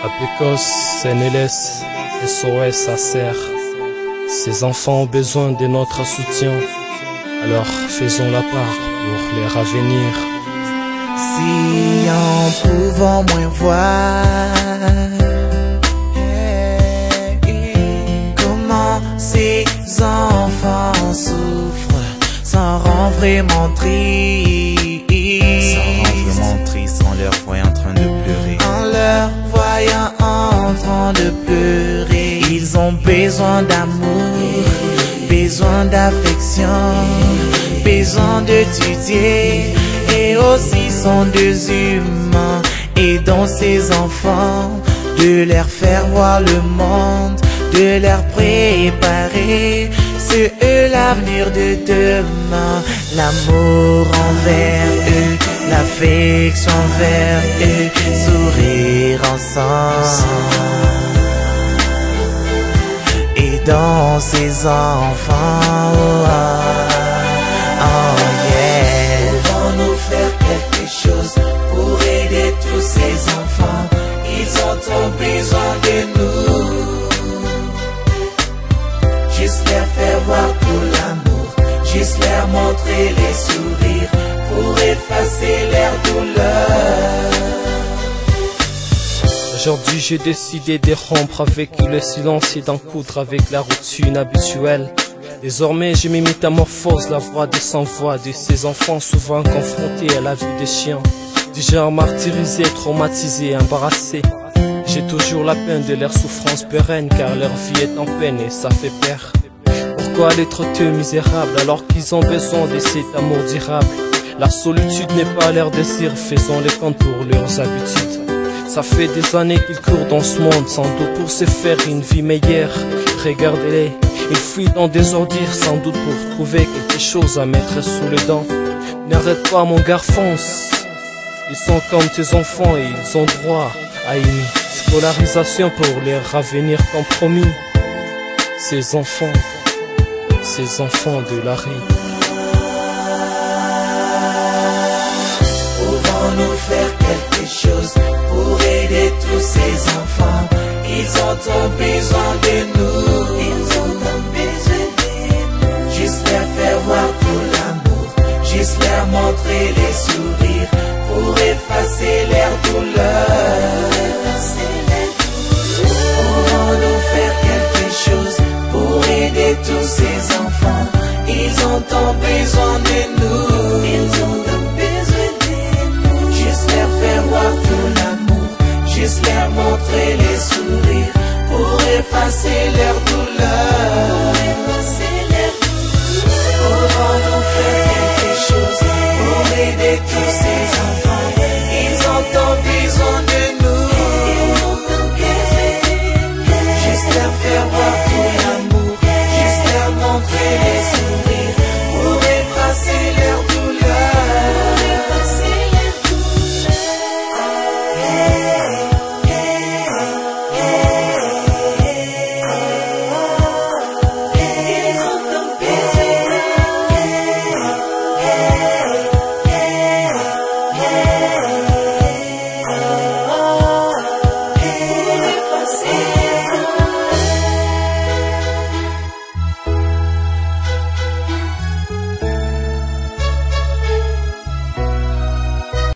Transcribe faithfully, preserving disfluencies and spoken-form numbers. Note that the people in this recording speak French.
Apécos, S N L S, S O S, Acer. Ces enfants ont besoin de notre soutien, alors faisons la part pour leur avenir. Si en pouvant moins voir comment ces enfants souffrent, s'en rend vraiment triste, s'en rend vraiment triste en leur voyant en train de pleurer. En leur voyant en train de pleurer, ils ont besoin d'amour, besoin d'affection, besoin d'étudier, et aussi sont deux humains. Aidons ces enfants, de leur faire voir le monde, de leur préparer, c'est eux l'avenir de demain. L'amour envers eux, l'affection envers eux, sourire ensemble. Aidons ces enfants, oh, oh yeah. Pouvons-nous faire quelque chose pour aider tous ces enfants? Ils ont trop besoin de nous. Juste leur faire voir tout l'amour, juste leur montrer les sourires pour effacer leur douleur. Aujourd'hui j'ai décidé de rompre avec le silence et d'en coudre avec la routine habituelle. Désormais je me métamorphose, la voix des sans-voix de ces enfants souvent confrontés à la vie des chiens. Déjà martyrisés, traumatisés, embarrassés. J'ai toujours la peine de leur souffrance pérenne, car leur vie est en peine et ça fait peur. Pourquoi les traiter misérables alors qu'ils ont besoin de cet amour durable? La solitude n'est pas leur désir, faisons les comptes pour leurs habitudes. Ça fait des années qu'ils courent dans ce monde, sans doute pour se faire une vie meilleure. Regardez-les, ils fuient dans des ordures, sans doute pour trouver quelque chose à mettre sous les dents. N'arrête pas mon gars, fonce. Ils sont comme tes enfants et ils ont droit à une scolarisation pour leur avenir compromis. Ces enfants, ces enfants de la rue. Pouvons-nous faire quelque chose pour aider tous ces enfants? Ils ont trop besoin de nous. Ils ont trop besoin de nous. Juste leur faire voir tout l'amour, juste leur montrer les sourires pour effacer leur douleur. Pouvons-nous faire quelque chose pour aider tous ces enfants? Ils ont tant besoin de nous. Ils ont tant besoin de nous. Juste leur faire voir tout l'amour, juste leur montrer les sourires pour effacer leur douleur.